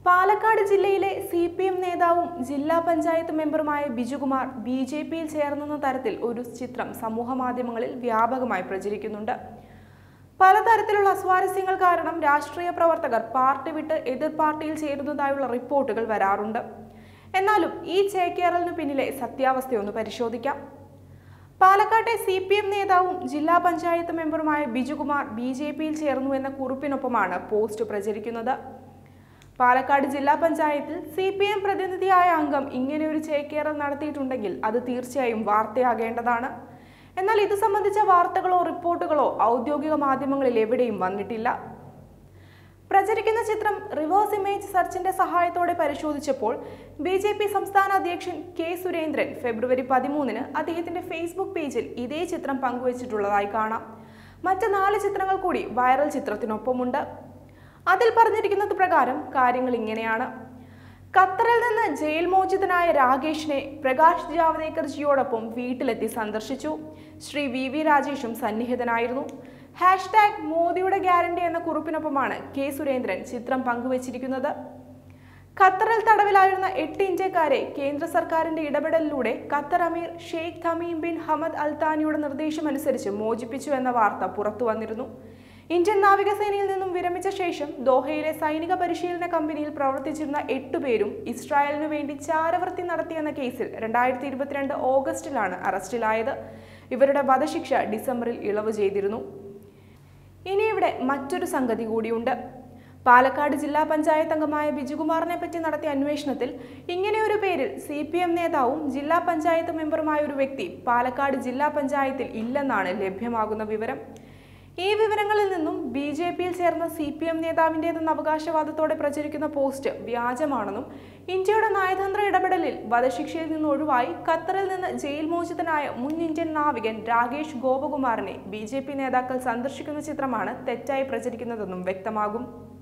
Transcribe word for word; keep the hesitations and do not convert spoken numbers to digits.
പാലക്കാട് ജില്ലയിലെ C P M നേതാവും ജില്ലാ പഞ്ചായത്ത് മെമ്പറുമായ ബിജുകുമാർ ബി ജെ പിയിൽ ചേർന്നെന്ന തരത്തിൽ ഒരു ചിത്രം സമൂഹ മാധ്യമങ്ങളിൽ വ്യാപകമായി പ്രചരിക്കുന്നുണ്ട്. പലതരത്തിലുള്ള അസ്വാരസ്യങ്ങൾ കാരണം രാഷ്ട്രീയ പ്രവർത്തകർ പാർട്ടി വിട്ട് എതിർ പാർട്ടിയിൽ ചേരുന്നതായുള്ള റിപ്പോർട്ടുകൾ വരാറുണ്ട്. എന്നാലും ഈ ചേക്കേറലിനു പിന്നിലെ സത്യാവസ്ഥയൊന്ന് പരിശോധിക്കാം. പാലക്കാട്ടെ സി പി എം നേതാവും ജില്ലാ പഞ്ചായത്ത് മെമ്പറുമായ ബിജുകുമാർ ബി ജെ പിയിൽ ചേർന്നു എന്ന കുറിപ്പിനൊപ്പമാണ് പോസ്റ്റ് പ്രചരിക്കുന്നത്. പാലക്കാട് ജില്ലാ പഞ്ചായത്തിൽ സി പി എം പ്രതിനിധിയായ അംഗം ഇങ്ങനെയൊരു ചേക്കേറൽ നടത്തിയിട്ടുണ്ടെങ്കിൽ അത് തീർച്ചയായും വാർത്തയാകേണ്ടതാണ്. എന്നാൽ ഇത് സംബന്ധിച്ച വാർത്തകളോ റിപ്പോർട്ടുകളോ ഔദ്യോഗിക മാധ്യമങ്ങളിൽ എവിടെയും വന്നിട്ടില്ല. പ്രചരിക്കുന്ന ചിത്രം റിവേഴ്സ് ഇമേജ് സെർച്ചിന്റെ സഹായത്തോടെ പരിശോധിച്ചപ്പോൾ ബി ജെ പി സംസ്ഥാന അധ്യക്ഷൻ കെ സുരേന്ദ്രൻ ഫെബ്രുവരി പതിമൂന്നിന് അദ്ദേഹത്തിന്റെ ഫേസ്ബുക്ക് പേജിൽ ഇതേ ചിത്രം പങ്കുവച്ചിട്ടുള്ളതായി കാണാം. മറ്റ് നാല് ചിത്രങ്ങൾ കൂടി വൈറൽ ചിത്രത്തിനൊപ്പമുണ്ട്. അതിൽ പറഞ്ഞിരിക്കുന്നത് പ്രകാരം കാര്യങ്ങൾ ഇങ്ങനെയാണ്. ഖത്തറിൽ നിന്ന് ജയിൽ മോചിതനായ രാകേഷിനെ പ്രകാശ് ജാവ്ദേക്കർജിയോടൊപ്പം വീട്ടിലെത്തി സന്ദർശിച്ചു. ശ്രീ വി വി രാജേഷും സന്നിഹിതനായിരുന്നു. ഹാഷ്ടാഗ് മോദിയുടെ ഗ്യാരണ്ടി എന്ന കുറിപ്പിനൊപ്പമാണ് കെ സുരേന്ദ്രൻ ചിത്രം പങ്കുവച്ചിരിക്കുന്നത്. ഖത്തറിൽ തടവിലായിരുന്ന എട്ട് ഇന്ത്യക്കാരെ കേന്ദ്ര സർക്കാരിന്റെ ഇടപെടലിലൂടെ ഖത്തർ അമീർ Sheikh Tamim bin Hamad Al താനിയുടെ നിർദ്ദേശമനുസരിച്ച് മോചിപ്പിച്ചു എന്ന വാർത്ത പുറത്തു വന്നിരുന്നു. ഇന്ത്യൻ നാവികസേനയിൽ നിന്നും വിരമിച്ച ശേഷം ദോഹയിലെ സൈനിക പരിശീലന കമ്പനിയിൽ പ്രവർത്തിച്ചിരുന്ന എട്ടുപേരും ഇസ്രായേലിനു വേണ്ടി ചാരവൃത്തി നടത്തിയെന്ന കേസിൽ രണ്ടായിരത്തി ഇരുപത്തിരണ്ട് ഓഗസ്റ്റിലാണ് അറസ്റ്റിലായത്. ഇവരുടെ വധശിക്ഷ ഡിസംബറിൽ ഇളവ് ചെയ്തിരുന്നു. ഇനി ഇവിടെ മറ്റൊരു സംഗതി കൂടിയുണ്ട്. പാലക്കാട് ജില്ലാ പഞ്ചായത്ത് അംഗമായ ബിജുകുമാറിനെ പറ്റി നടത്തിയ അന്വേഷണത്തിൽ ഇങ്ങനെയൊരു പേരിൽ സി പി എം നേതാവും ജില്ലാ പഞ്ചായത്ത് മെമ്പറുമായ ഒരു വ്യക്തി പാലക്കാട് ജില്ലാ പഞ്ചായത്തിൽ ഇല്ലെന്നാണ് ലഭ്യമാകുന്ന വിവരം. ഈ വിവരങ്ങളിൽ നിന്നും ബി ജെ പിയിൽ ചേർന്ന സി പി എം നേതാവിൻ്റേതെന്ന അവകാശവാദത്തോടെ പ്രചരിക്കുന്ന പോസ്റ്റ് വ്യാജമാണെന്നും ഇന്ത്യയുടെ നയതന്ത്ര ഇടപെടലിൽ വധശിക്ഷയിൽ നിന്ന് ഒഴിവായി ഖത്തറിൽ നിന്ന് ജയിൽ മോചിതനായ മുൻ ഇന്ത്യൻ നാവികൻ രാകേഷ് ഗോപകുമാറിനെ ബി ജെ പി നേതാക്കൾ സന്ദർശിക്കുന്ന ചിത്രമാണ് തെറ്റായി പ്രചരിക്കുന്നതെന്നും വ്യക്തമാകും.